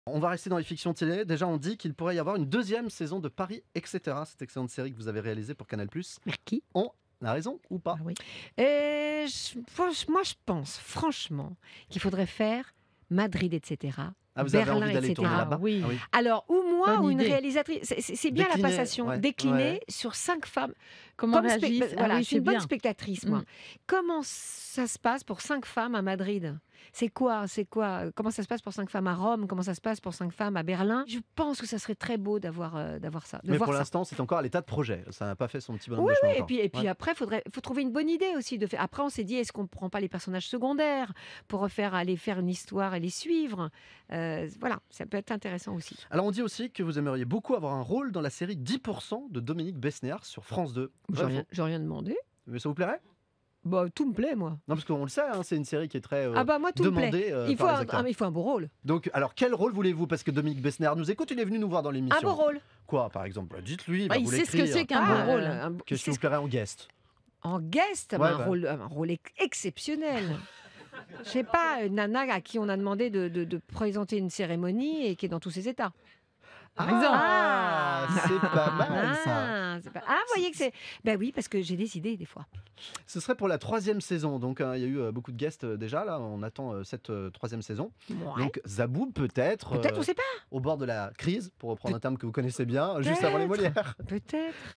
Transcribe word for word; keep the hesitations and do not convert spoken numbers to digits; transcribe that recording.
On va rester dans les fictions télé. Déjà, on dit qu'il pourrait y avoir une deuxième saison de Paris, et cetera. Cette excellente série que vous avez réalisée pour Canal+. Merci. On a raison ou pas? Ah oui. Et je- moi, je pense franchement qu'il faudrait faire Madrid, et cetera. Ah, vous avez Berlin, envie d'aller tourner et cetera. là-bas? oui. Ah oui. Alors, ou moi, Bonne ou une idée. réalisatrice. C'est- C'est c'est bien Décliner, la passation. ouais, Décliner ouais. sur cinq femmes. Comment Comme spect- réagissent? Ah Voilà, oui, je suis une c'est bonne bien. spectatrice, moi. Mm. Comment ça se passe pour cinq femmes à Madrid? C'est quoi? C'est quoi? Comment ça se passe pour cinq femmes à Rome? Comment ça se passe pour cinq femmes à Berlin? Je pense que ça serait très beau d'avoir euh, d'avoir ça. De Mais voir pour ça. l'instant, c'est encore à l'état de projet. Ça n'a pas fait son petit bonhomme Oui, de chemin oui, et encore. puis, et puis Ouais. après, il faudrait faut trouver une bonne idée aussi. De faire. Après, on s'est dit, est-ce qu'on ne prend pas les personnages secondaires pour refaire, aller faire une histoire et les suivre? Euh, Voilà, ça peut être intéressant aussi. Alors, on dit aussi que vous aimeriez beaucoup avoir un rôle dans la série dix pour cent de Dominique Besnéard sur France deux. J'ai Vrai, rien, faux? j'ai rien demandé. Mais ça vous plairait? Bah, tout me plaît, moi. Non, parce qu'on le sait, hein, c'est une série qui est très euh, Ah bah moi, tout me plaît. demandée euh, Il faut, par les un, acteurs. ah, mais il faut un beau rôle. Donc, alors, quel rôle voulez-vous? Parce que Dominique Besnéard nous écoute, il est venu nous voir dans l'émission. Un beau rôle. Quoi, par exemple? Dites-lui, il Bah, va il vous sait ce que l'écrire. c'est qu'un Ah, beau rôle. euh, un- Qu'est-ce qui c'est vous ce- plairait en guest? En guest, Ouais, bah, un, ouais. rôle, un rôle ex- exceptionnel. Je sais pas, une nana à qui on a demandé de, de- de présenter une cérémonie et qui est dans tous ses états. Par exemple. Ah, c'est pas mal ça. Ah, c'est pas- ah, vous voyez que c'est... Ben oui, parce que j'ai des idées des fois. Ce serait pour la troisième saison. Donc, euh, il y a eu euh, beaucoup de guests euh, déjà. Là, on attend euh, cette euh, troisième saison. Ouais. Donc, Zabou, peut-être. Peut-être, euh, on sait pas. au bord de la crise, pour reprendre un terme que vous connaissez bien, juste avant les Peut-être. Molières. Peut-être.